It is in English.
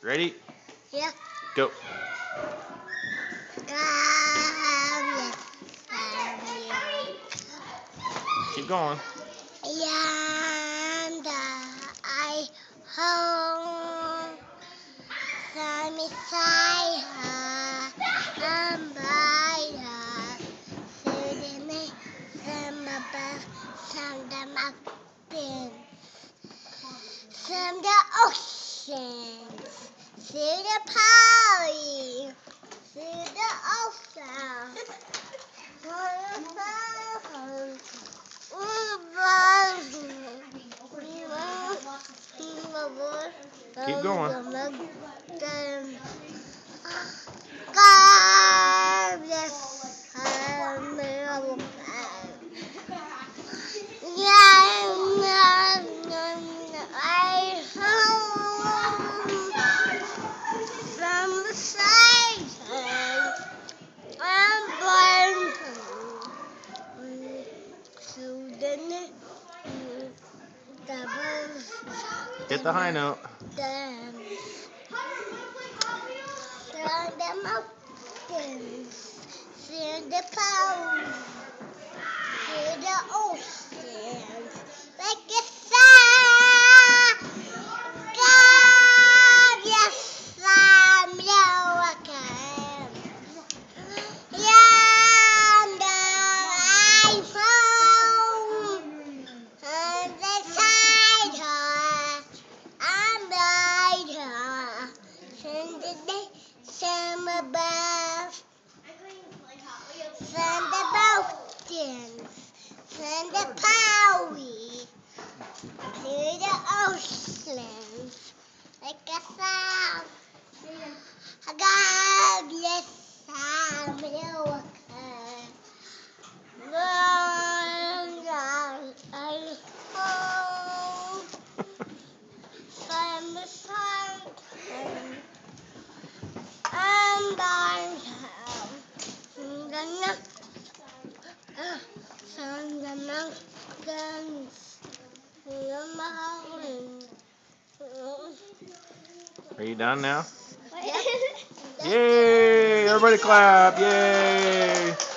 Ready? Yeah. Go. Keep going. And I home some inside her and by her. So they make some above, some the mountains, some the oceans, see the party, see the ocean. Keep going. From the side, I'm born to the Hit the high note. From the mountains, through the clouds, through the oceans, like a star. God, yes, I'm welcome. Yonder I home, and beside her, I'm by her. Send the day, some above, send the mountains, send the powy, to the oceans, like a sound. God bless America. I hope from the sun and I from the mountains, the mountains. Are you done now? Yep. Yay! Everybody clap! Yay!